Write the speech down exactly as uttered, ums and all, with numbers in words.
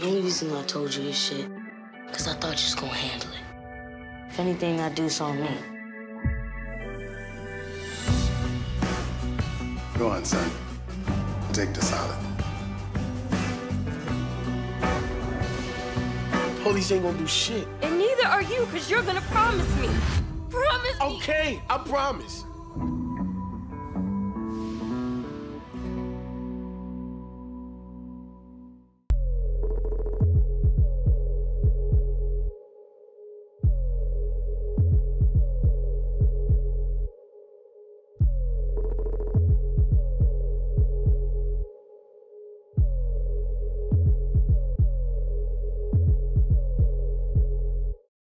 The only reason I told you this shit, because I thought you was gonna handle it. If anything I do, it's on me. Go on, son. Take the solid. Police ain't gonna do shit. And neither are you, because you're gonna promise me. Promise me. Okay, I promise.